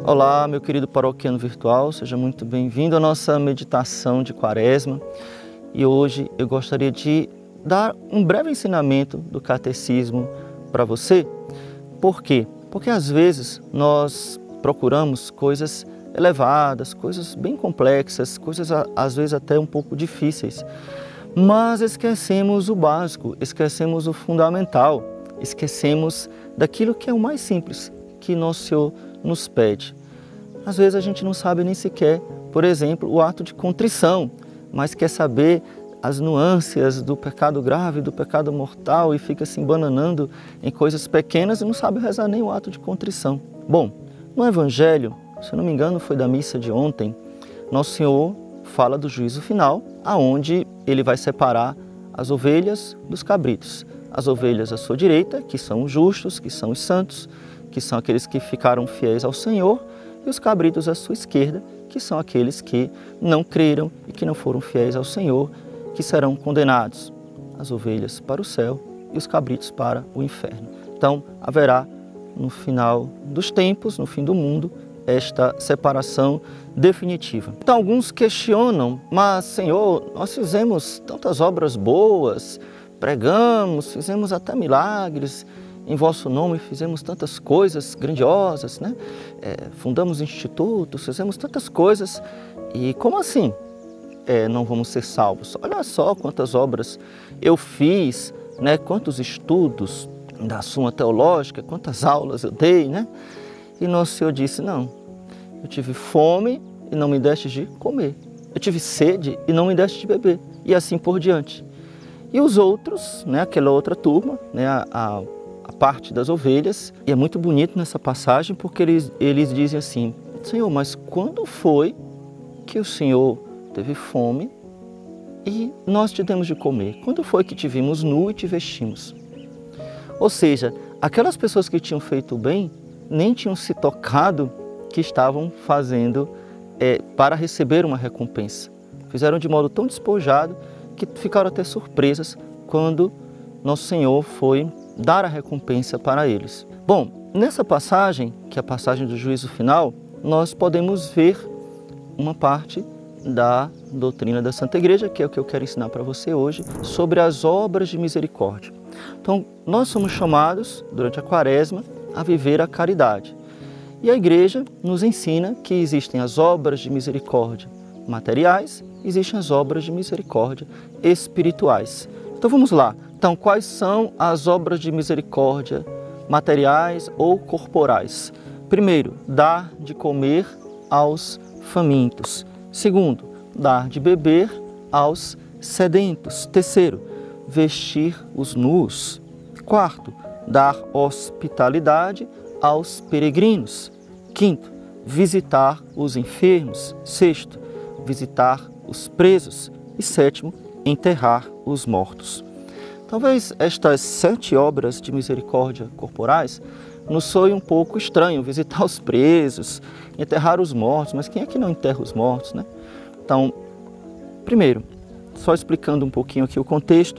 Olá, meu querido paroquiano virtual, seja muito bem-vindo à nossa meditação de Quaresma. E hoje eu gostaria de dar um breve ensinamento do catecismo para você. Por quê? Porque às vezes nós procuramos coisas elevadas, coisas bem complexas, coisas às vezes até um pouco difíceis, mas esquecemos o básico, esquecemos o fundamental, esquecemos daquilo que é o mais simples que nosso Senhor nos pede. Às vezes a gente não sabe nem sequer, por exemplo, o ato de contrição, mas quer saber as nuances do pecado grave, do pecado mortal e fica se embananando em coisas pequenas e não sabe rezar nem o ato de contrição. Bom, no Evangelho, se eu não me engano foi da missa de ontem, Nosso Senhor fala do juízo final, aonde Ele vai separar as ovelhas dos cabritos. As ovelhas à sua direita, que são os justos, que são os santos, que são aqueles que ficaram fiéis ao Senhor, e os cabritos à sua esquerda, que são aqueles que não creram e que não foram fiéis ao Senhor, que serão condenados. As ovelhas para o céu e os cabritos para o inferno. Então, haverá no final dos tempos, no fim do mundo, esta separação definitiva. Então, alguns questionam, mas Senhor, nós fizemos tantas obras boas, pregamos, fizemos até milagres em vosso nome, fizemos tantas coisas grandiosas, né? Fundamos institutos, fizemos tantas coisas, e como assim não vamos ser salvos? Olha só quantas obras eu fiz, né? Quantos estudos da Suma Teológica, quantas aulas eu dei, né? E Nosso Senhor disse, não, eu tive fome e não me deste de comer, eu tive sede e não me deste de beber, e assim por diante. E os outros, né, aquela outra turma, né, a parte das ovelhas, e é muito bonito nessa passagem porque eles dizem assim, Senhor, mas quando foi que o Senhor teve fome e nós te demos de comer? Quando foi que te vimos nu e te vestimos? Ou seja, aquelas pessoas que tinham feito o bem nem tinham se tocado que estavam fazendo para receber uma recompensa. Fizeram de modo tão despojado que ficaram até surpresas quando Nosso Senhor foi dar a recompensa para eles. Bom, nessa passagem, que é a passagem do juízo final, nós podemos ver uma parte da doutrina da Santa Igreja, que é o que eu quero ensinar para você hoje, sobre as obras de misericórdia. Então, nós somos chamados, durante a Quaresma, a viver a caridade. E a Igreja nos ensina que existem as obras de misericórdia materiais, existem as obras de misericórdia espirituais. Então vamos lá. Então, quais são as obras de misericórdia materiais ou corporais? Primeiro, dar de comer aos famintos. Segundo, dar de beber aos sedentos. Terceiro, vestir os nus. Quarto, dar hospitalidade aos peregrinos. Quinto, visitar os enfermos. Sexto, visitar os presos. E sétimo, enterrar os mortos. Talvez estas 7 obras de misericórdia corporais nos soem um pouco estranho, visitar os presos, enterrar os mortos, mas quem é que não enterra os mortos, né? Então, primeiro, só explicando um pouquinho aqui o contexto,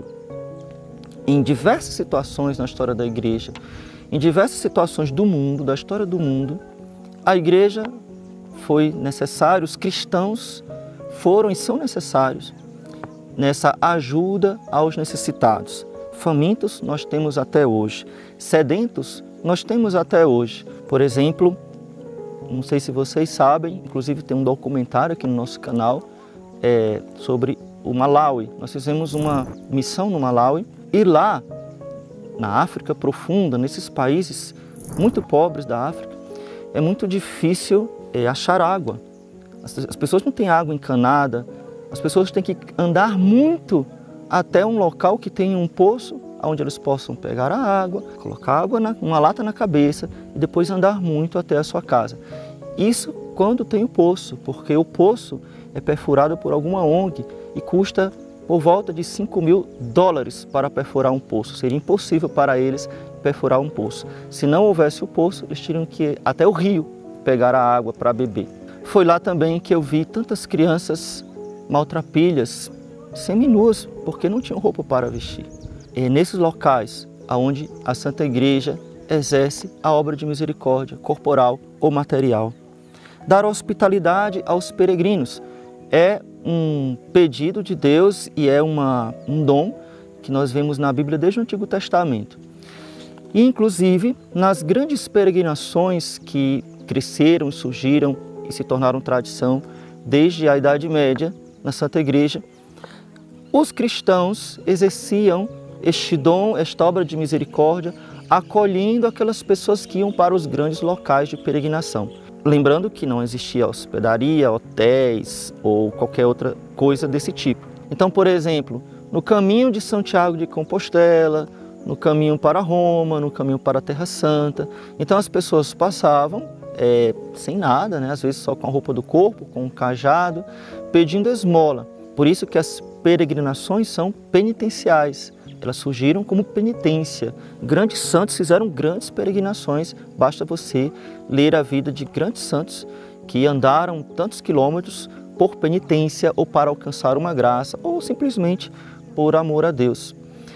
em diversas situações na história da Igreja, em diversas situações do mundo, da história do mundo, a Igreja foi necessária, os cristãos foram e são necessários nessa ajuda aos necessitados. Famintos nós temos até hoje, sedentos nós temos até hoje. Por exemplo, não sei se vocês sabem, inclusive tem um documentário aqui no nosso canal sobre o Malawi. Nós fizemos uma missão no Malawi e lá, na África profunda, nesses países muito pobres da África, é muito difícil achar água. As pessoas não têm água encanada, as pessoas têm que andar muito até um local que tenha um poço, onde eles possam pegar a água, colocar água numa lata na cabeça e depois andar muito até a sua casa. Isso quando tem o poço, porque o poço é perfurado por alguma ONG e custa por volta de $5.000 para perfurar um poço. Seria impossível para eles perfurar um poço. Se não houvesse o poço, eles teriam que ir até o rio pegar a água para beber. Foi lá também que eu vi tantas crianças maltrapilhas, seminuas, porque não tinham roupa para vestir. É nesses locais onde a Santa Igreja exerce a obra de misericórdia corporal ou material. Dar hospitalidade aos peregrinos é um pedido de Deus e é um dom que nós vemos na Bíblia desde o Antigo Testamento. E, inclusive, nas grandes peregrinações que cresceram, surgiram e se tornaram tradição desde a Idade Média, na Santa Igreja, os cristãos exerciam este dom, esta obra de misericórdia, acolhendo aquelas pessoas que iam para os grandes locais de peregrinação. Lembrando que não existia hospedaria, hotéis ou qualquer outra coisa desse tipo. Então, por exemplo, no caminho de Santiago de Compostela, no caminho para Roma, no caminho para a Terra Santa, então as pessoas passavam sem nada, né? Às vezes só com a roupa do corpo, com um cajado, pedindo esmola. Por isso que as peregrinações são penitenciais. Elas surgiram como penitência. Grandes santos fizeram grandes peregrinações. Basta você ler a vida de grandes santos que andaram tantos quilômetros por penitência ou para alcançar uma graça ou simplesmente por amor a Deus.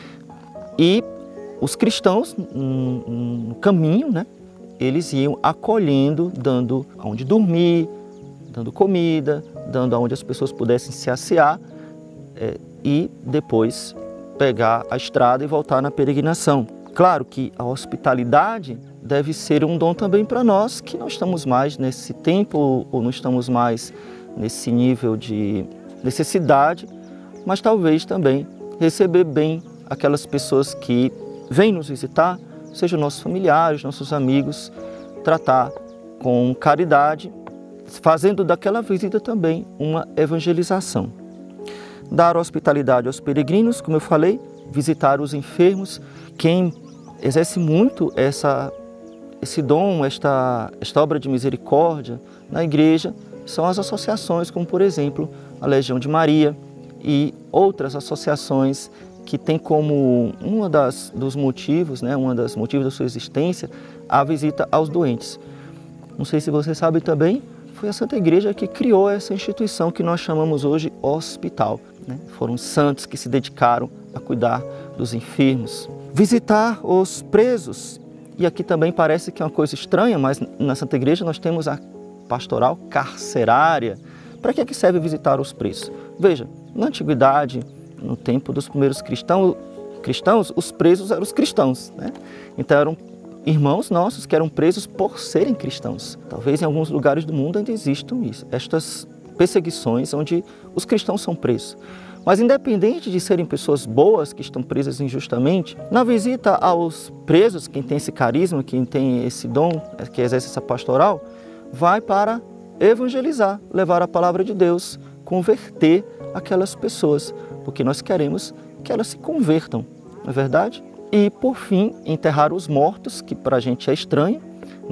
E os cristãos, no caminho, né, eles iam acolhendo, dando onde dormir, dando comida, dando onde as pessoas pudessem se assear e depois pegar a estrada e voltar na peregrinação. Claro que a hospitalidade deve ser um dom também para nós que não estamos mais nesse tempo ou não estamos mais nesse nível de necessidade, mas talvez também receber bem aquelas pessoas que vêm nos visitar, sejam nossos familiares, nossos amigos, tratar com caridade, fazendo daquela visita também uma evangelização. Dar hospitalidade aos peregrinos, como eu falei, visitar os enfermos. Quem exerce muito esse dom, esta obra de misericórdia na igreja, são as associações, como por exemplo a Legião de Maria e outras associações que tem como dos motivos, né, dos motivos da sua existência, a visita aos doentes. Não sei se você sabe também, foi a Santa Igreja que criou essa instituição que nós chamamos hoje hospital, né? Foram santos que se dedicaram a cuidar dos enfermos. Visitar os presos, e aqui também parece que é uma coisa estranha, mas na Santa Igreja nós temos a pastoral carcerária. Para que serve visitar os presos? Veja, na antiguidade, no tempo dos primeiros cristãos, os presos eram os cristãos, né? Então eram irmãos nossos que eram presos por serem cristãos. Talvez em alguns lugares do mundo ainda existam estas perseguições onde os cristãos são presos. Mas independente de serem pessoas boas que estão presas injustamente, na visita aos presos, quem tem esse carisma, quem tem esse dom, que exerce essa pastoral, vai para evangelizar, levar a palavra de Deus, converter aquelas pessoas, porque nós queremos que elas se convertam, não é verdade? E, por fim, enterrar os mortos, que para a gente é estranho,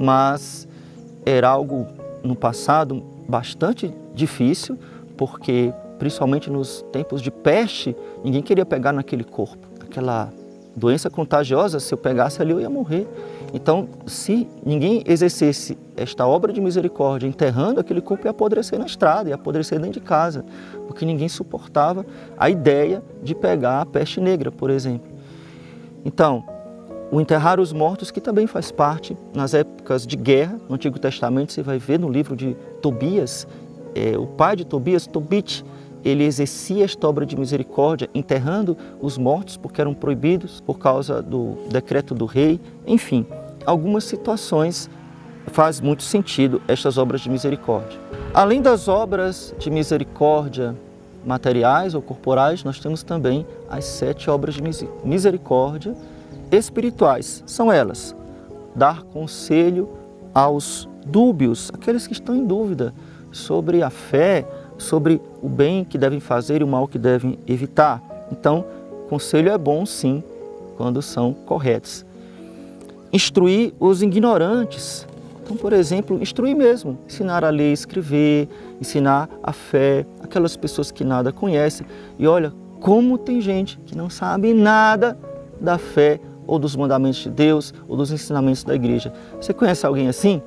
mas era algo no passado bastante difícil, porque, principalmente nos tempos de peste, ninguém queria pegar naquele corpo. Aquela doença contagiosa, se eu pegasse ali, eu ia morrer. Então, se ninguém exercesse esta obra de misericórdia, enterrando aquele corpo, ia apodrecer na estrada, ia apodrecer dentro de casa, porque ninguém suportava a ideia de pegar a peste negra, por exemplo. Então, o enterrar os mortos, que também faz parte nas épocas de guerra, no Antigo Testamento, você vai ver no livro de Tobias, o pai de Tobias, Tobit, ele exercia esta obra de misericórdia, enterrando os mortos, porque eram proibidos por causa do decreto do rei. Enfim, algumas situações faz muito sentido estas obras de misericórdia. Além das obras de misericórdia materiais ou corporais, nós temos também as 7 obras de misericórdia espirituais. São elas: dar conselho aos dúbios, aqueles que estão em dúvida sobre a fé, sobre o bem que devem fazer e o mal que devem evitar. Então, conselho é bom sim, quando são corretos. Instruir os ignorantes. Então, por exemplo, instruir mesmo, ensinar a ler e escrever, ensinar a fé, aquelas pessoas que nada conhecem. E olha, como tem gente que não sabe nada da fé ou dos mandamentos de Deus ou dos ensinamentos da igreja. Você conhece alguém assim?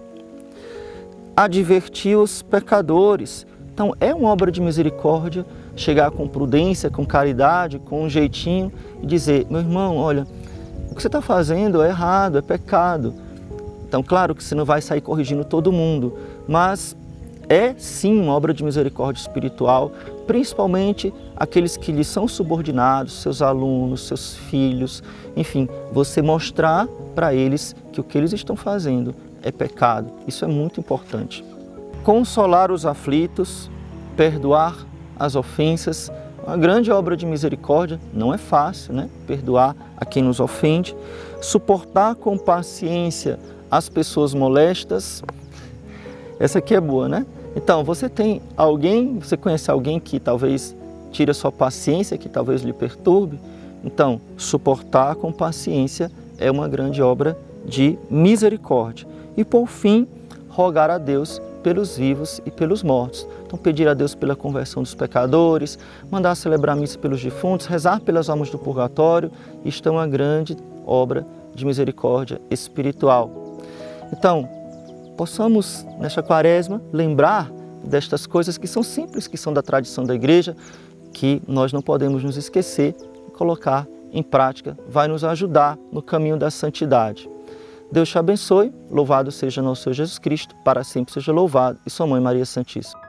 Advertir os pecadores. Então, é uma obra de misericórdia chegar com prudência, com caridade, com um jeitinho e dizer: meu irmão, olha, o que você está fazendo é errado, é pecado. Então, claro que você não vai sair corrigindo todo mundo, mas é sim uma obra de misericórdia espiritual, principalmente aqueles que lhe são subordinados, seus alunos, seus filhos, enfim, você mostrar para eles que o que eles estão fazendo é pecado. Isso é muito importante. Consolar os aflitos, perdoar as ofensas, uma grande obra de misericórdia, não é fácil, né? Perdoar a quem nos ofende, suportar com paciência as pessoas molestas. Essa aqui é boa, né? Então, você conhece alguém que talvez tire a sua paciência, que talvez lhe perturbe? Então, suportar com paciência é uma grande obra de misericórdia. E por fim, rogar a Deus pelos vivos e pelos mortos. Então, pedir a Deus pela conversão dos pecadores, mandar celebrar a missa pelos defuntos, rezar pelas almas do purgatório. Isto é uma grande obra de misericórdia espiritual. Então, possamos, nesta quaresma, lembrar destas coisas que são simples, que são da tradição da igreja, que nós não podemos nos esquecer e colocar em prática, vai nos ajudar no caminho da santidade. Deus te abençoe, louvado seja nosso Senhor Jesus Cristo, para sempre seja louvado, e sua Mãe Maria Santíssima.